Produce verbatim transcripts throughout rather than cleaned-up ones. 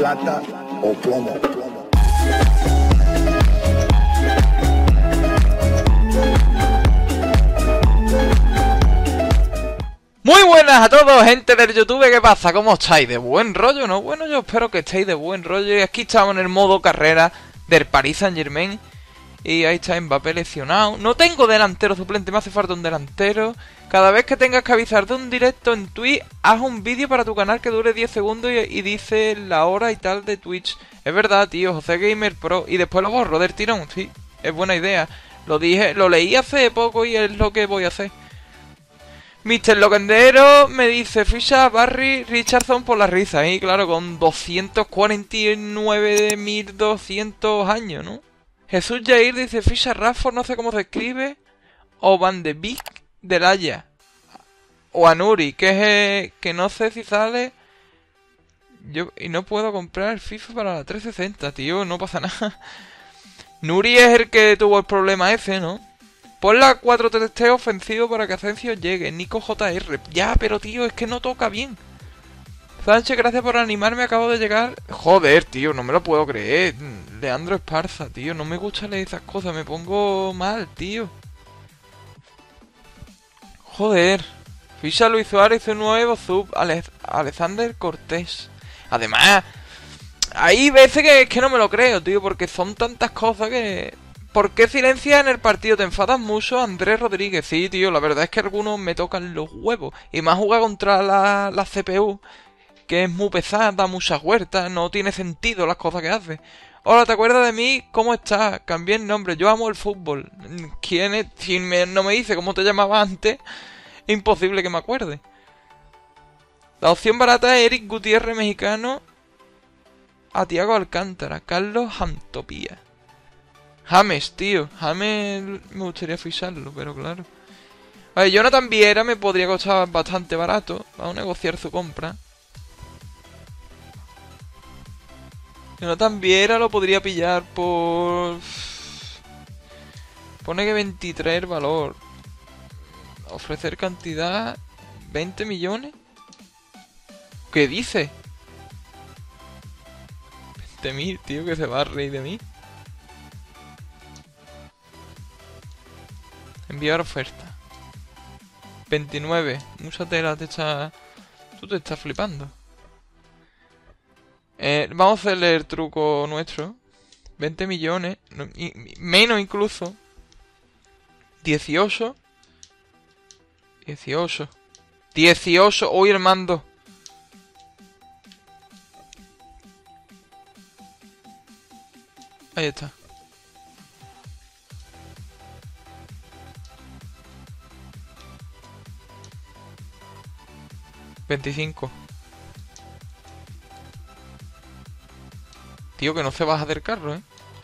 plata o plomo. plomo. Muy buenas a todos, gente del YouTube, ¿qué pasa? ¿Cómo estáis? ¿De buen rollo, no? Bueno, yo espero que estéis de buen rollo. Y aquí estamos en el modo carrera del Paris Saint-Germain. Y ahí está Mbappé lesionado. No tengo delantero suplente, me hace falta un delantero. Cada vez que tengas que avisar de un directo en Twitch, haz un vídeo para tu canal que dure diez segundos y, y dice la hora y tal de Twitch. Es verdad, tío, José Gamer Pro. Y después lo borro del tirón, sí, es buena idea. Lo dije, lo leí hace poco y es lo que voy a hacer. mister Loquendero me dice, ficha a Barry Richardson por la risa. Y claro, con doscientos cuarenta y nueve mil doscientos años, ¿no? Jesús Jair dice, ficha a Rashford, no sé cómo se escribe. O Van de Beek del Haya. O a Nuri, que es eh, que no sé si sale. Yo y no puedo comprar FIFA para la trescientos sesenta, tío, no pasa nada. Nuri es el que tuvo el problema ese, ¿no? Pon la cuatro tres tres ofensivo para que Asensio llegue. Nico J R. Ya, pero tío, es que no toca bien. Sánchez, gracias por animarme, acabo de llegar. Joder, tío, no me lo puedo creer. Leandro Esparza, tío, no me gusta leer esas cosas, me pongo mal, tío. Joder. Ficha Luis Suárez, un nuevo sub. Ale Alexander Cortés. Además, hay veces que, que no me lo creo, tío, porque son tantas cosas que... ¿Por qué silencias en el partido? ¿Te enfadas mucho, Andrés Rodríguez? Sí, tío, la verdad es que algunos me tocan los huevos. Y más jugar contra la, la C P U, que es muy pesada, da muchas vueltas, no tiene sentido las cosas que hace. Hola, ¿te acuerdas de mí? ¿Cómo estás? Cambié el nombre, yo amo el fútbol. ¿Quién es? Si me, no me dice cómo te llamabas antes, es imposible que me acuerde. La opción barata es Eric Gutiérrez, mexicano, a Thiago Alcántara, Carlos Antopía. James, tío. James me gustaría ficharlo, pero claro. A ver, Jonathan Viera me podría costar bastante barato. Vamos a negociar su compra. Jonathan Viera lo podría pillar por... Pone que veintitrés el valor. Ofrecer cantidad... ¿veinte millones? ¿Qué dice? veinte mil, tío, que se va a reír de mí. Enviar oferta. veintinueve. Mucha tela, te está... Tú te estás flipando. Eh, vamos a hacerle el truco nuestro. veinte millones. No, y, menos incluso. dieciocho. dieciocho. dieciocho. Uy, el mando. Ahí está. veinticinco. Tío, que no se baja del carro, ¿eh?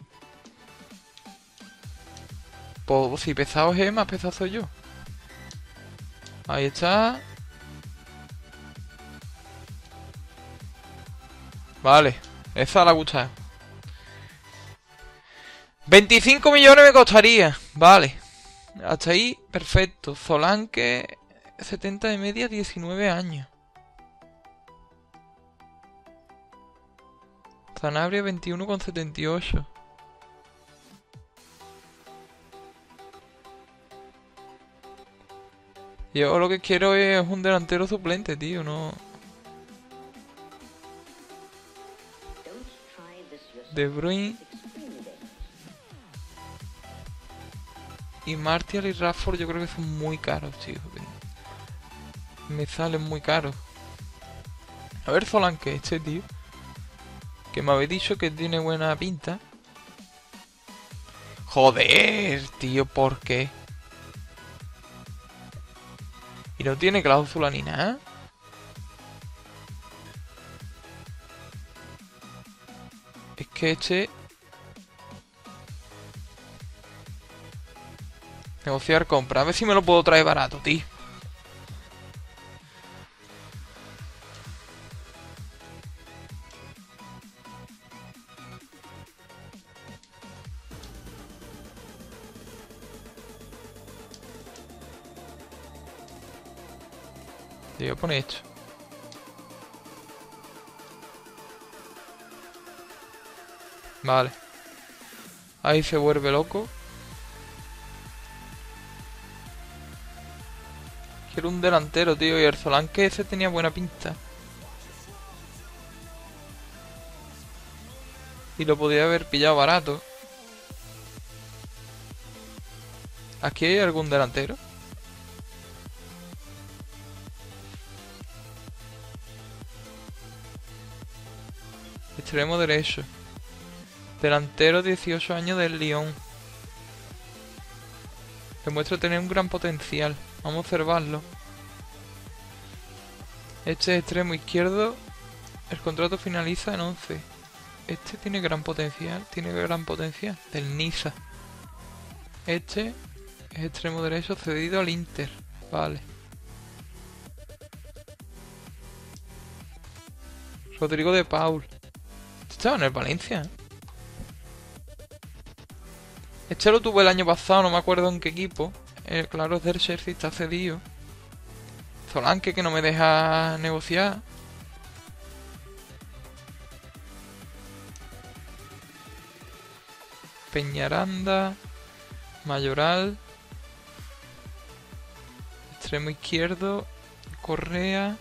Pues si pesado es, más pesado soy yo. Ahí está. Vale, esa la gusta. veinticinco millones me costaría. Vale. Hasta ahí, perfecto. Solanke, setenta de media, diecinueve años. Sanabria, veintiuno con setenta y ocho. Yo lo que quiero es un delantero suplente, tío, no... De Bruyne y Martial y Rashford yo creo que son muy caros, tío. Me salen muy caros. A ver Solanke, este tío, que me habéis dicho que tiene buena pinta. Joder, tío, ¿por qué? Y no tiene cláusula ni nada. Es que este... Negociar compra. A ver si me lo puedo traer barato, tío. Te voy a poner esto. Vale. Ahí se vuelve loco. Quiero un delantero, tío. Y el Solanke ese tenía buena pinta. Y lo podía haber pillado barato. ¿Aquí hay algún delantero? Extremo derecho. Delantero, dieciocho años del Lyon. Demuestra tener un gran potencial. Vamos a observarlo. Este es extremo izquierdo. El contrato finaliza en once. Este tiene gran potencial. Tiene gran potencial. Del Niza. Este es extremo derecho cedido al Inter. Vale. Rodrigo de Paul. Este estaba en el Valencia. Este lo tuve el año pasado, no me acuerdo en qué equipo. Eh, claro, es del Chelsea, está cedido. Solanke, que no me deja negociar. Peñaranda. Mayoral. Extremo izquierdo. Correa.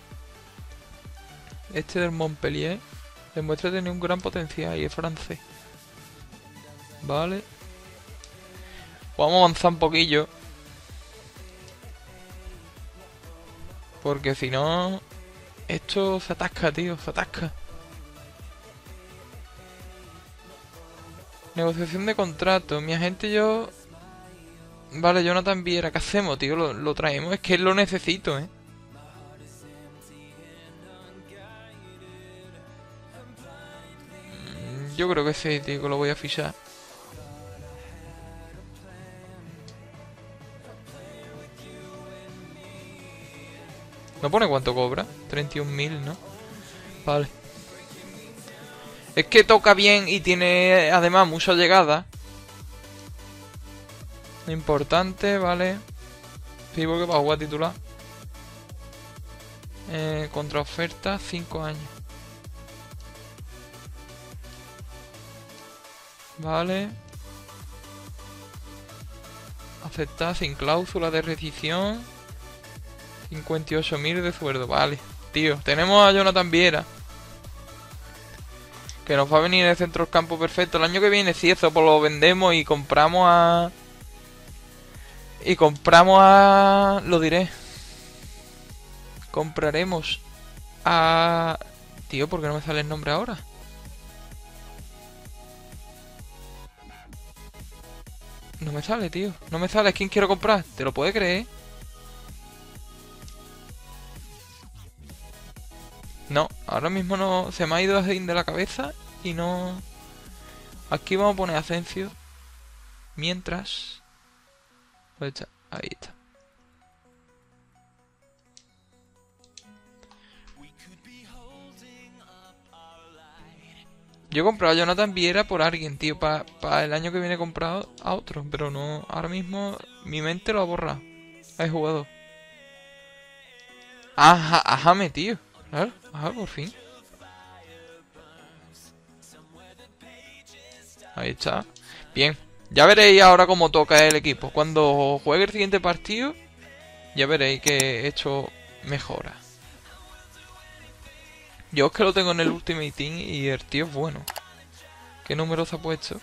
Este del Montpellier. Demuestra tener un gran potencial y es francés. Vale. Vamos a avanzar un poquillo. Porque si no... Esto se atasca, tío. Se atasca. Negociación de contrato. Mi agente y yo... Vale, Jonathan Viera. ¿Qué hacemos, tío? Lo, lo traemos. Es que lo necesito, ¿eh? Yo creo que sí, tío. Que lo voy a fichar. ¿No pone cuánto cobra? treinta y un mil, ¿no? Vale. Es que toca bien y tiene además mucha llegada. Importante, vale. Fijo que va a jugar titular. Eh, contra oferta, cinco años. Vale. Aceptar sin cláusula de rescisión. cincuenta y ocho mil de sueldo, vale. Tío, tenemos a Jonathan Viera. Que nos va a venir el centro del campo perfecto. El año que viene, si eso, pues lo vendemos y compramos a... Y compramos a... Lo diré. Compraremos a... Tío, ¿por qué no me sale el nombre ahora? No me sale, tío. No me sale. ¿A quién quiero comprar? ¿Te lo puedes creer? No, ahora mismo no... Se me ha ido así de la cabeza y no... Aquí vamos a poner Asensio. Mientras... Ahí está. Ahí está. Yo he comprado a Jonathan Viera por alguien, tío. Para pa el año que viene he comprado a otro. Pero no... Ahora mismo mi mente lo ha borrado. He jugado. Ajá, ajá, me tío. Claro, ajá, por fin. Ahí está. Bien. Ya veréis ahora cómo toca el equipo. Cuando juegue el siguiente partido, ya veréis que he hecho mejora. Yo es que lo tengo en el Ultimate Team y el tío es bueno. ¿Qué número se ha puesto?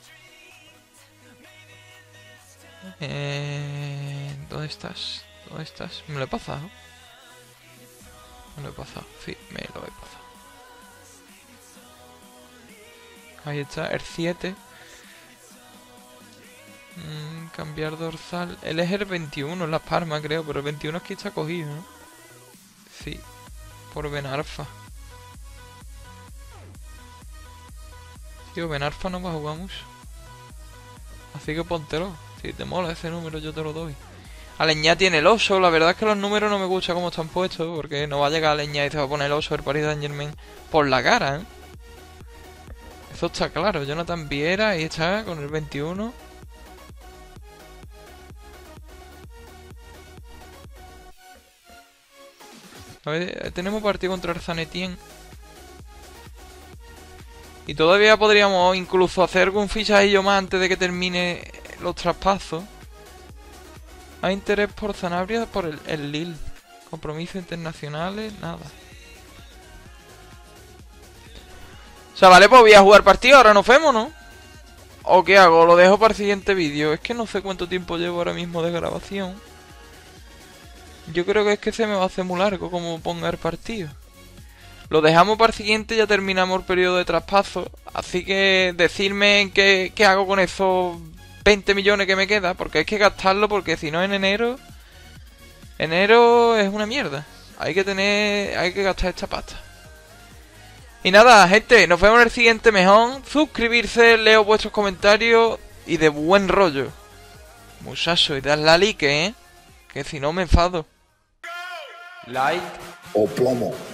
Eh, ¿Dónde estás? ¿Dónde estás? ¿Me lo he pasado? Me lo he pasado. Sí, me lo he pasado. Ahí está, el siete. Mm, cambiar dorsal. Él es el veintiuno en Las Palmas, creo. Pero el veintiuno es que está cogido, ¿no? Sí. Por Benarfa. Tío, Benarfa no va a jugar mucho. Así que póntelo. Si te mola ese número, yo te lo doy. Aleñá tiene el oso. La verdad es que los números no me gustan como están puestos. Porque no va a llegar Aleñá y se va a poner el oso del Paris Saint-Germain por la cara, ¿eh? Eso está claro. Jonathan Viera, ahí está, con el veintiuno. A ver, tenemos partido contra el San Etienne. Y todavía podríamos incluso hacer algún fichajillo más antes de que termine los traspasos. Hay interés por Sanabria por el, el Lille. Compromisos internacionales, nada. O sea, vale, pues voy a jugar partido, ahora nos vemos, ¿no? ¿O qué hago? Lo dejo para el siguiente vídeo. Es que no sé cuánto tiempo llevo ahora mismo de grabación. Yo creo que es que se me va a hacer muy largo como ponga el partido. Lo dejamos para el siguiente y ya terminamos el periodo de traspaso. Así que decidme qué, qué hago con esos veinte millones que me queda. Porque hay que gastarlo porque si no en enero... Enero es una mierda. Hay que tener... Hay que gastar esta pasta. Y nada, gente, nos vemos en el siguiente mejón. Suscribirse, leo vuestros comentarios y de buen rollo. Muchachos, y dadle a like, ¿eh? Que si no me enfado. Like. O plomo.